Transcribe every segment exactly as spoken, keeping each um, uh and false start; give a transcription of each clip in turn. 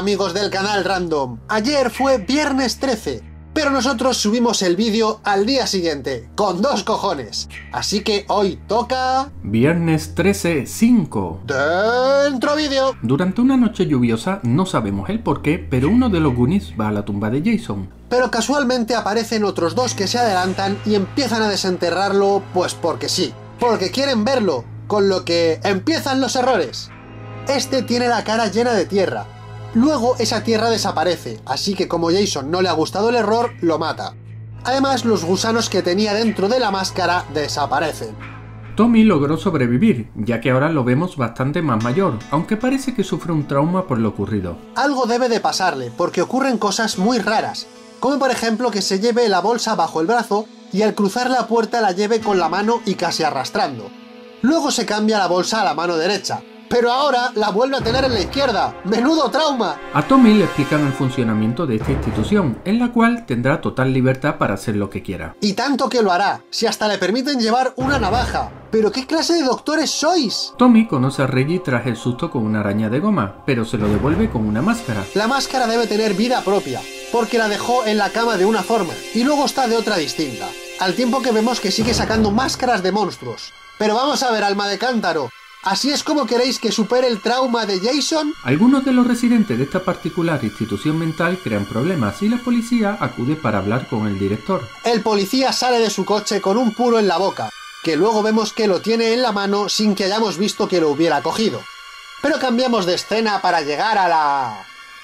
amigos del canal Random. Ayer fue viernes trece, pero nosotros subimos el vídeo al día siguiente, con dos cojones. Así que hoy toca... Viernes trece cinco. ¡Dentro vídeo! Durante una noche lluviosa, no sabemos el porqué, pero uno de los Goonies va a la tumba de Jason. Pero casualmente aparecen otros dos que se adelantan y empiezan a desenterrarlo, pues porque sí, porque quieren verlo, con lo que empiezan los errores. Este tiene la cara llena de tierra. Luego esa tierra desaparece, así que como Jason no le ha gustado el error, lo mata. Además, los gusanos que tenía dentro de la máscara desaparecen. Tommy logró sobrevivir, ya que ahora lo vemos bastante más mayor, aunque parece que sufre un trauma por lo ocurrido. Algo debe de pasarle, porque ocurren cosas muy raras, como por ejemplo que se lleve la bolsa bajo el brazo y al cruzar la puerta la lleve con la mano y casi arrastrando. Luego se cambia la bolsa a la mano derecha, pero ahora la vuelve a tener en la izquierda. ¡Menudo trauma! A Tommy le explican el funcionamiento de esta institución, en la cual tendrá total libertad para hacer lo que quiera. Y tanto que lo hará, si hasta le permiten llevar una navaja. ¿Pero qué clase de doctores sois? Tommy conoce a Reggie tras el susto con una araña de goma, pero se lo devuelve con una máscara. La máscara debe tener vida propia, porque la dejó en la cama de una forma, y luego está de otra distinta. Al tiempo que vemos que sigue sacando máscaras de monstruos. Pero vamos a ver, alma de cántaro, ¿así es como queréis que supere el trauma de Jason? Algunos de los residentes de esta particular institución mental crean problemas y la policía acude para hablar con el director. El policía sale de su coche con un puro en la boca, que luego vemos que lo tiene en la mano sin que hayamos visto que lo hubiera cogido. Pero cambiamos de escena para llegar a la...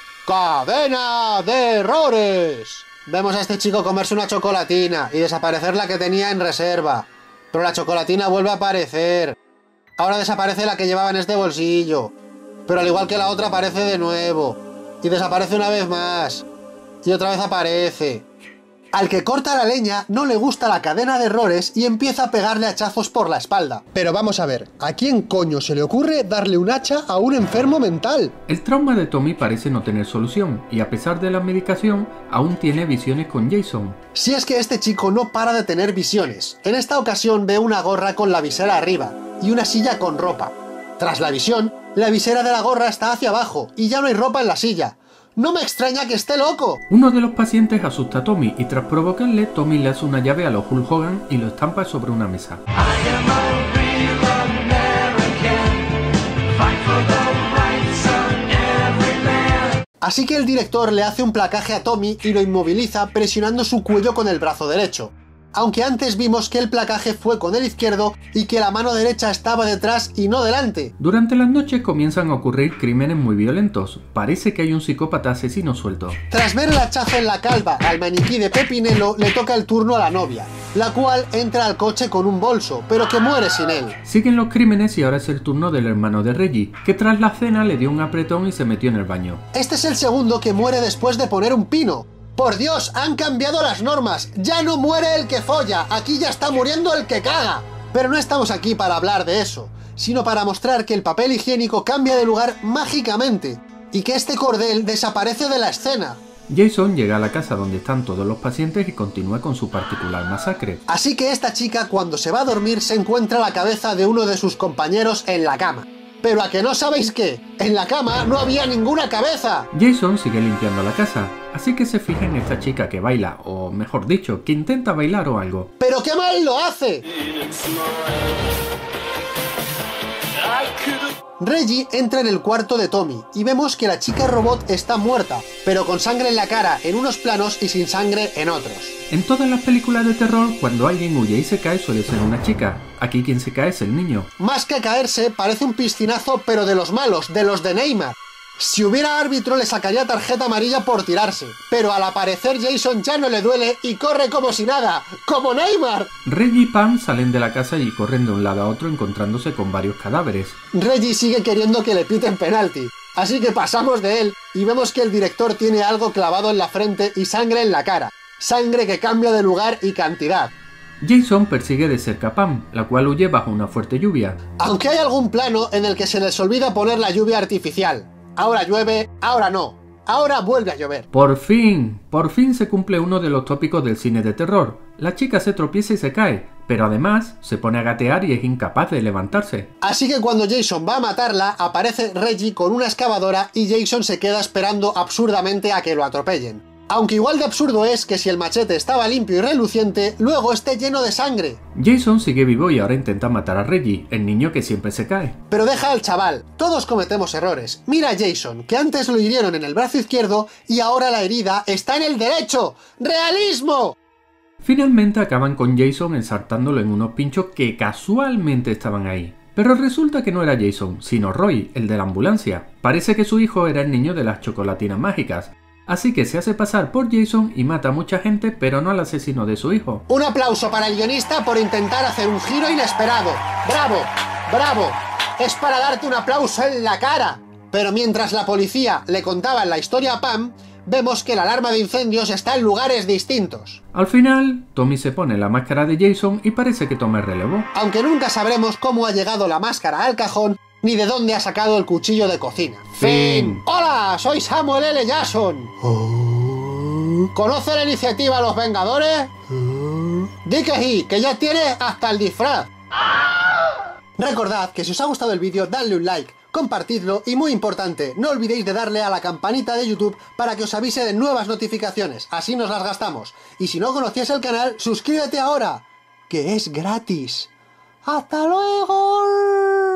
¡cadena de errores! Vemos a este chico comerse una chocolatina y desaparecer la que tenía en reserva. Pero la chocolatina vuelve a aparecer. Ahora desaparece la que llevaba en este bolsillo. Pero al igual que la otra aparece de nuevo. Y desaparece una vez más. Y otra vez aparece. Al que corta la leña no le gusta la cadena de errores y empieza a pegarle hachazos por la espalda. Pero vamos a ver, ¿a quién coño se le ocurre darle un hacha a un enfermo mental? El trauma de Tommy parece no tener solución, y a pesar de la medicación, aún tiene visiones con Jason. Si es que este chico no para de tener visiones. En esta ocasión ve una gorra con la visera arriba y una silla con ropa. Tras la visión, la visera de la gorra está hacia abajo y ya no hay ropa en la silla. ¡No me extraña que esté loco! Uno de los pacientes asusta a Tommy y tras provocarle, Tommy le hace una llave a los Hulk Hogan y lo estampa sobre una mesa. Así que el director le hace un placaje a Tommy y lo inmoviliza presionando su cuello con el brazo derecho. Aunque antes vimos que el placaje fue con el izquierdo y que la mano derecha estaba detrás y no delante. Durante las noches comienzan a ocurrir crímenes muy violentos. Parece que hay un psicópata asesino suelto. Tras ver el hachazo en la calva al maniquí de Pepinello, le toca el turno a la novia, la cual entra al coche con un bolso, pero que muere sin él. Siguen los crímenes y ahora es el turno del hermano de Reggie, que tras la cena le dio un apretón y se metió en el baño. Este es el segundo que muere después de poner un pino. ¡Por Dios! ¡Han cambiado las normas! ¡Ya no muere el que folla! ¡Aquí ya está muriendo el que caga! Pero no estamos aquí para hablar de eso, sino para mostrar que el papel higiénico cambia de lugar mágicamente, y que este cordel desaparece de la escena. Jason llega a la casa donde están todos los pacientes y continúa con su particular masacre. Así que esta chica, cuando se va a dormir, se encuentra la cabeza de uno de sus compañeros en la cama. ¿Pero a que no sabéis qué? En la cama no había ninguna cabeza. Jason sigue limpiando la casa, así que se fija en esta chica que baila, o mejor dicho, que intenta bailar o algo. ¡Pero qué mal lo hace! Reggie entra en el cuarto de Tommy y vemos que la chica robot está muerta, pero con sangre en la cara en unos planos y sin sangre en otros. En todas las películas de terror, cuando alguien huye y se cae suele ser una chica. Aquí quien se cae es el niño. Más que caerse, parece un piscinazo, pero de los malos, de los de Neymar. Si hubiera árbitro le sacaría tarjeta amarilla por tirarse, pero al aparecer Jason ya no le duele y corre como si nada, ¡como Neymar! Reggie y Pam salen de la casa y corren de un lado a otro encontrándose con varios cadáveres. Reggie sigue queriendo que le piten penalti, así que pasamos de él y vemos que el director tiene algo clavado en la frente y sangre en la cara, sangre que cambia de lugar y cantidad. Jason persigue de cerca a Pam, la cual huye bajo una fuerte lluvia. Aunque hay algún plano en el que se les olvida poner la lluvia artificial. Ahora llueve, ahora no. ahora vuelve a llover. Por fin, por fin se cumple uno de los tópicos del cine de terror. La chica se tropieza y se cae, pero además se pone a gatear y es incapaz de levantarse. Así que cuando Jason va a matarla, aparece Reggie con una excavadora y Jason se queda esperando absurdamente a que lo atropellen. Aunque igual de absurdo es que si el machete estaba limpio y reluciente, luego esté lleno de sangre. Jason sigue vivo y ahora intenta matar a Reggie, el niño que siempre se cae. Pero deja al chaval, todos cometemos errores. Mira a Jason, que antes lo hirieron en el brazo izquierdo y ahora la herida está en el derecho. ¡Realismo! Finalmente acaban con Jason ensartándolo en unos pinchos que casualmente estaban ahí. Pero resulta que no era Jason, sino Roy, el de la ambulancia. Parece que su hijo era el niño de las chocolatinas mágicas. Así que se hace pasar por Jason y mata a mucha gente, pero no al asesino de su hijo. Un aplauso para el guionista por intentar hacer un giro inesperado. ¡Bravo! ¡Bravo! Es para darte un aplauso en la cara. Pero mientras la policía le contaba la historia a Pam, vemos que la alarma de incendios está en lugares distintos. Al final, Tommy se pone la máscara de Jason y parece que toma el relevo. Aunque nunca sabremos cómo ha llegado la máscara al cajón, ni de dónde ha sacado el cuchillo de cocina. Fin. ¡Hola! Soy Samuel L. Jackson. ¿Conoce la iniciativa Los Vengadores? Di que sí, que ya tiene hasta el disfraz. Recordad que si os ha gustado el vídeo, dadle un like, compartidlo y, muy importante, no olvidéis de darle a la campanita de YouTube para que os avise de nuevas notificaciones, así nos las gastamos. Y si no conocías el canal, suscríbete ahora, que es gratis. ¡Hasta luego!